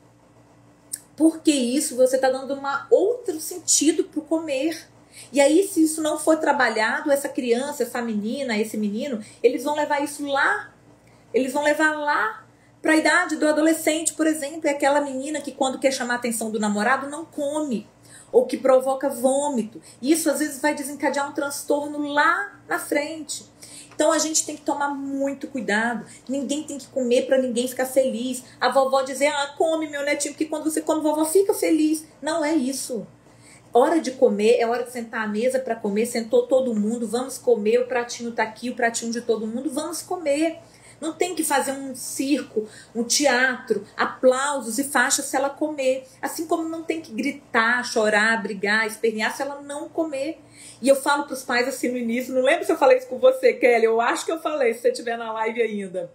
Porque isso você está dando um outro sentido para o comer. E aí, se isso não for trabalhado, essa criança, essa menina, esse menino, eles vão levar isso lá. Eles vão levar lá. Para a idade do adolescente, por exemplo, é aquela menina que quando quer chamar a atenção do namorado não come, ou que provoca vômito. E isso às vezes vai desencadear um transtorno lá na frente. Então a gente tem que tomar muito cuidado. Ninguém tem que comer para ninguém ficar feliz. A vovó dizer, ah, come meu netinho, porque quando você come, a vovó fica feliz. Não é isso. Hora de comer, é hora de sentar à mesa para comer. Sentou todo mundo, vamos comer, o pratinho tá aqui, o pratinho de todo mundo, vamos comer. Não tem que fazer um circo, um teatro, aplausos e faixas se ela comer. Assim como não tem que gritar, chorar, brigar, espernear se ela não comer. E eu falo para os pais assim no início, não lembro se eu falei isso com você, Kelly, eu acho que eu falei, se você estiver na live ainda.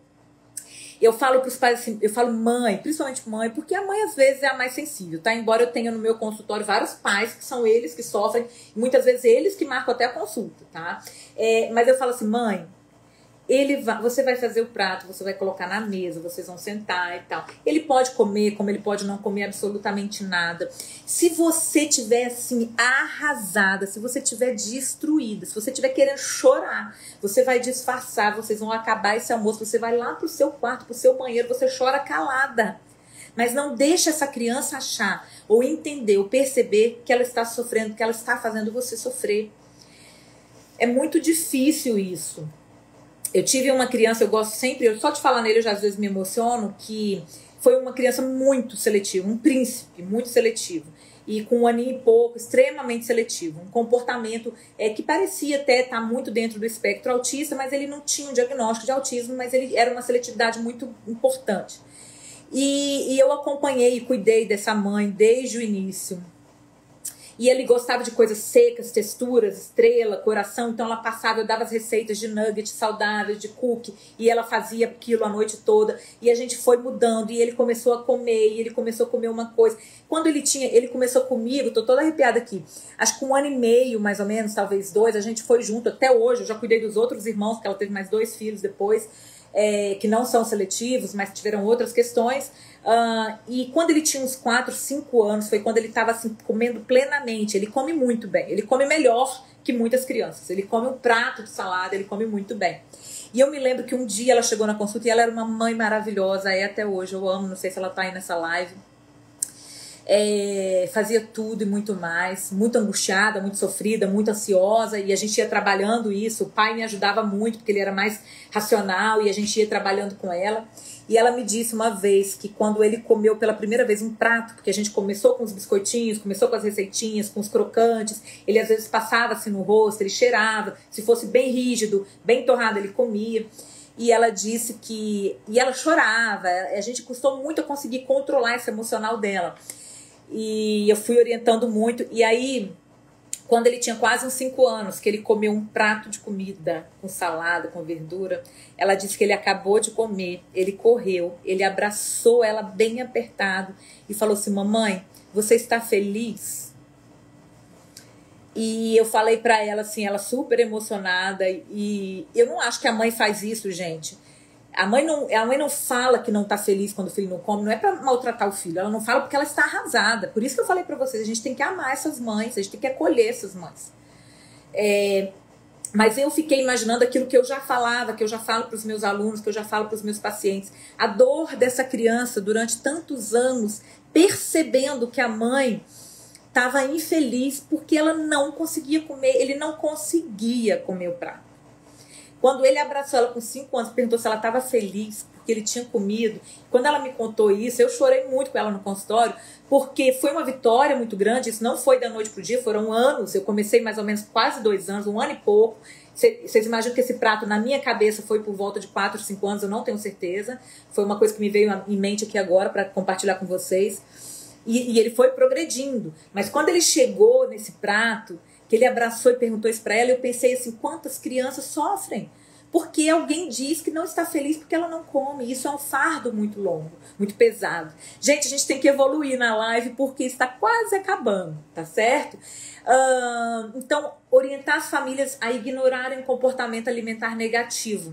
Eu falo para os pais assim, eu falo mãe, principalmente mãe, porque a mãe às vezes é a mais sensível, tá? Embora eu tenha no meu consultório vários pais que são eles que sofrem, muitas vezes eles que marcam até a consulta, tá? É, mas eu falo assim, mãe, ele vai, você vai fazer o prato, você vai colocar na mesa, vocês vão sentar e tal. Ele pode comer, como ele pode não comer absolutamente nada. Se você tiver assim arrasada, se você tiver destruída, se você tiver querendo chorar, você vai disfarçar, vocês vão acabar esse almoço, você vai lá pro seu quarto, pro seu banheiro, você chora calada. Mas não deixa essa criança achar, ou entender, ou perceber que ela está sofrendo, que ela está fazendo você sofrer. É muito difícil isso. Eu tive uma criança, eu gosto sempre, eu só de falar nele eu já às vezes me emociono, que foi uma criança muito seletiva, um príncipe muito seletivo. e com um aninho e pouco, extremamente seletivo. Um comportamento é, que parecia até estar muito dentro do espectro autista, mas ele não tinha um diagnóstico de autismo, mas ele era uma seletividade muito importante. E, e eu acompanhei e cuidei dessa mãe desde o início. E ele gostava de coisas secas, texturas, estrela, coração. Então ela passava, eu dava as receitas de nuggets saudáveis, de cookie, e ela fazia aquilo a noite toda. E a gente foi mudando, e ele começou a comer, e ele começou a comer uma coisa. Quando ele tinha, ele começou comigo, tô toda arrepiada aqui. Acho que um ano e meio, mais ou menos, talvez dois, a gente foi junto até hoje. Eu já cuidei dos outros irmãos, porque ela teve mais dois filhos depois, é, que não são seletivos, mas tiveram outras questões. Uh, e quando ele tinha uns quatro, cinco anos, foi quando ele estava assim, comendo plenamente. Ele come muito bem, ele come melhor que muitas crianças. Ele come um prato de salada, ele come muito bem. E eu me lembro que um dia ela chegou na consulta e ela era uma mãe maravilhosa, é até hoje, eu amo, não sei se ela tá aí nessa live. É, fazia tudo e muito mais, muito angustiada, muito sofrida, muito ansiosa, e a gente ia trabalhando isso. O pai me ajudava muito, porque ele era mais racional, e a gente ia trabalhando com ela. E ela me disse uma vez que quando ele comeu pela primeira vez um prato, porque a gente começou com os biscoitinhos, começou com as receitinhas, com os crocantes, ele às vezes passava assim no rosto, ele cheirava, se fosse bem rígido, bem torrado, ele comia. E ela disse que... E ela chorava, a gente custou muito a conseguir controlar esse emocional dela. E eu fui orientando muito, e aí... Quando ele tinha quase uns cinco anos, que ele comeu um prato de comida com salada, com verdura, ela disse que ele acabou de comer, ele correu, ele abraçou ela bem apertado e falou assim, mamãe, você está feliz? E eu falei pra ela assim, ela super emocionada, e eu não acho que a mãe faz isso, gente. A mãe, não, a mãe não fala que não tá feliz quando o filho não come, não é pra maltratar o filho, ela não fala porque ela está arrasada. Por isso que eu falei pra vocês, a gente tem que amar essas mães, a gente tem que acolher essas mães. É, mas eu fiquei imaginando aquilo que eu já falava, que eu já falo pros meus alunos, que eu já falo pros meus pacientes. A dor dessa criança durante tantos anos, percebendo que a mãe estava infeliz porque ela não conseguia comer, ele não conseguia comer o prato. Quando ele abraçou ela com cinco anos, perguntou se ela estava feliz porque ele tinha comido. Quando ela me contou isso, eu chorei muito com ela no consultório, porque foi uma vitória muito grande. Isso não foi da noite pro dia, foram anos. Eu comecei mais ou menos quase dois anos, um ano e pouco. Vocês imaginam que esse prato, na minha cabeça, foi por volta de quatro, cinco anos, eu não tenho certeza. Foi uma coisa que me veio em mente aqui agora para compartilhar com vocês. E, e ele foi progredindo. Mas quando ele chegou nesse prato, que ele abraçou e perguntou isso para ela, eu pensei assim, quantas crianças sofrem? Porque alguém diz que não está feliz porque ela não come. Isso é um fardo muito longo, muito pesado. Gente, a gente tem que evoluir na live porque está quase acabando, tá certo? Uh, então, orientar as famílias a ignorarem o comportamento alimentar negativo.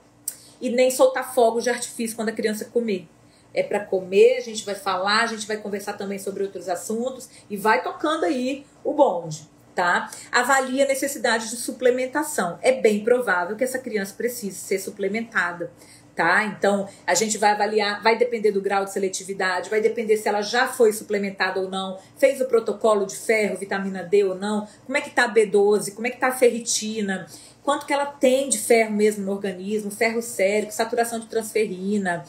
E nem soltar fogos de artifício quando a criança comer. É para comer, a gente vai falar, a gente vai conversar também sobre outros assuntos e vai tocando aí o bonde. Tá? Avalie a necessidade de suplementação. É bem provável que essa criança precise ser suplementada. Tá? Então, a gente vai avaliar, vai depender do grau de seletividade, vai depender se ela já foi suplementada ou não, fez o protocolo de ferro, vitamina D ou não, como é que tá a B doze, como é que tá a ferritina, quanto que ela tem de ferro mesmo no organismo, ferro sérico, saturação de transferrina,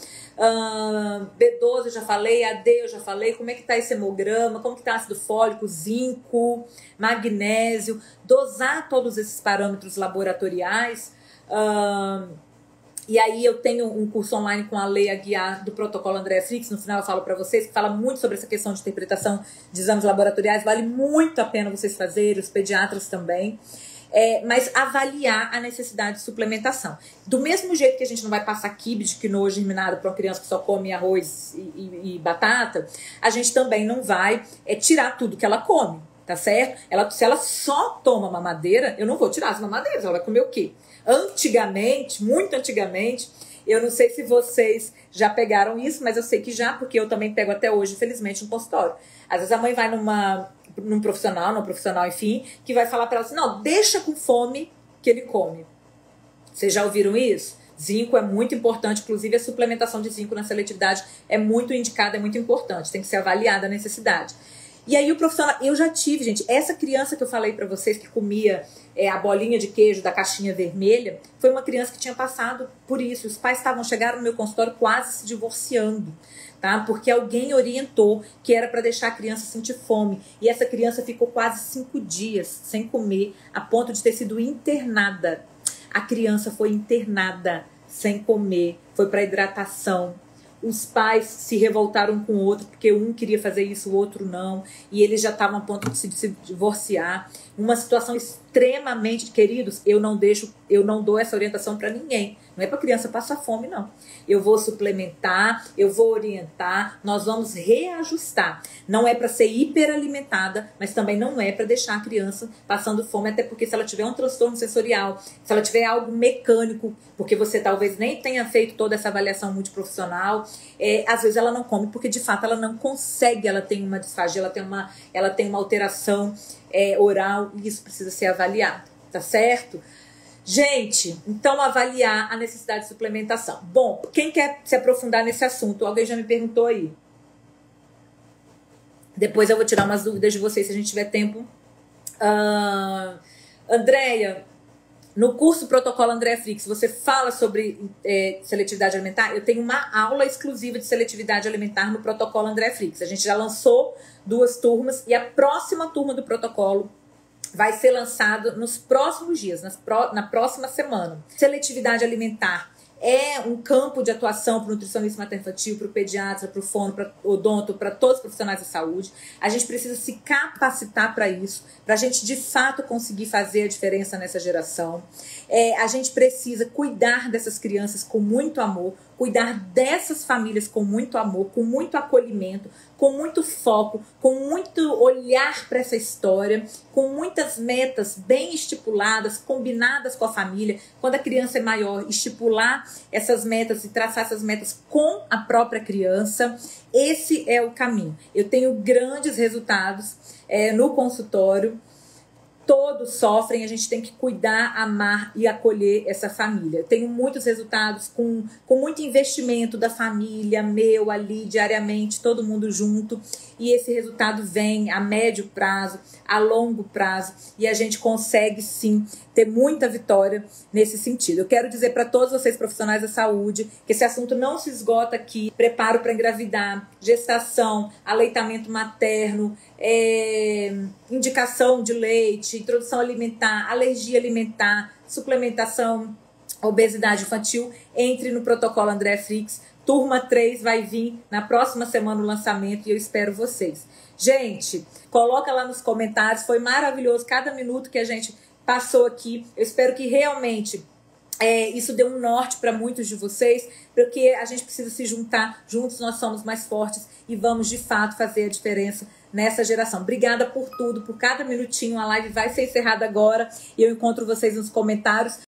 uh, B doze eu já falei, A D eu já falei, como é que tá esse hemograma, como que tá ácido fólico, zinco, magnésio, dosar todos esses parâmetros laboratoriais. Uh, e aí eu tenho um curso online com a Leia Guiar do protocolo Andrea Frix, no final eu falo para vocês, que fala muito sobre essa questão de interpretação de exames laboratoriais, vale muito a pena vocês fazerem, os pediatras também. É, mas avaliar a necessidade de suplementação. Do mesmo jeito que a gente não vai passar quibe de quinoa germinado para uma criança que só come arroz e, e, e batata, a gente também não vai é, tirar tudo que ela come, tá certo? Ela, se ela só toma mamadeira, eu não vou tirar as mamadeiras, ela vai comer o quê? Antigamente, muito antigamente, eu não sei se vocês já pegaram isso, mas eu sei que já, porque eu também pego até hoje, infelizmente, no consultório. Às vezes a mãe vai numa... num profissional, num profissional, enfim, que vai falar para ela assim, não, deixa com fome que ele come. Vocês já ouviram isso? Zinco é muito importante, inclusive a suplementação de zinco na seletividade é muito indicada, é muito importante, tem que ser avaliada a necessidade. E aí o profissional, eu já tive, gente, essa criança que eu falei pra vocês que comia é, a bolinha de queijo da caixinha vermelha, foi uma criança que tinha passado por isso. Os pais estavam, chegaram no meu consultório quase se divorciando, tá? Porque alguém orientou que era para deixar a criança sentir fome. E essa criança ficou quase cinco dias sem comer, a ponto de ter sido internada. A criança foi internada sem comer, foi para hidratação. Os pais se revoltaram um com o outro, porque um queria fazer isso, o outro não. E eles já estavam a ponto de se, de se divorciar. Uma situação extremamente... Queridos, eu não deixo, eu não dou essa orientação para ninguém. Não é para criança passar fome, não. Eu vou suplementar, eu vou orientar, nós vamos reajustar. Não é para ser hiperalimentada, mas também não é para deixar a criança passando fome, até porque se ela tiver um transtorno sensorial, se ela tiver algo mecânico, porque você talvez nem tenha feito toda essa avaliação multiprofissional, é, às vezes ela não come porque de fato ela não consegue, ela tem uma disfagia, ela tem uma, ela tem uma alteração é, oral, e isso precisa ser avaliado, tá certo? Gente, então avaliar a necessidade de suplementação. Bom, quem quer se aprofundar nesse assunto? Alguém já me perguntou aí. Depois eu vou tirar umas dúvidas de vocês se a gente tiver tempo. Uh, Andréia, no curso Protocolo Andréia Frix, você fala sobre é, seletividade alimentar? Eu tenho uma aula exclusiva de seletividade alimentar no Protocolo Andréia Frix. A gente já lançou duas turmas e a próxima turma do protocolo vai ser lançado nos próximos dias, nas pró na próxima semana. Seletividade alimentar é um campo de atuação para o nutricionista materno-infantil, para o pediatra, para o fono, para o odonto, para todos os profissionais da saúde. A gente precisa se capacitar para isso, para a gente de fato conseguir fazer a diferença nessa geração. É, a gente precisa cuidar dessas crianças com muito amor, cuidar dessas famílias com muito amor, com muito acolhimento, com muito foco, com muito olhar para essa história, com muitas metas bem estipuladas, combinadas com a família. Quando a criança é maior, estipular essas metas e traçar essas metas com a própria criança. Esse é o caminho. Eu tenho grandes resultados é, no consultório. Todos sofrem, a gente tem que cuidar, amar e acolher essa família. Eu tenho muitos resultados com, com muito investimento da família, meu ali, diariamente, todo mundo junto. E esse resultado vem a médio prazo, a longo prazo. E a gente consegue, sim, ter muita vitória nesse sentido. Eu quero dizer para todos vocês, profissionais da saúde, que esse assunto não se esgota aqui. Preparo para engravidar, gestação, aleitamento materno, é, indicação de leite, introdução alimentar, alergia alimentar, suplementação, obesidade infantil. Entre no Protocolo Andréia Frix. Turma três vai vir na próxima semana o lançamento e eu espero vocês. Gente, coloca lá nos comentários. Foi maravilhoso cada minuto que a gente passou aqui. Eu espero que realmente é, isso dê um norte para muitos de vocês, porque a gente precisa se juntar. Juntos nós somos mais fortes e vamos de fato fazer a diferença nessa geração. Obrigada por tudo, por cada minutinho. A live vai ser encerrada agora e eu encontro vocês nos comentários.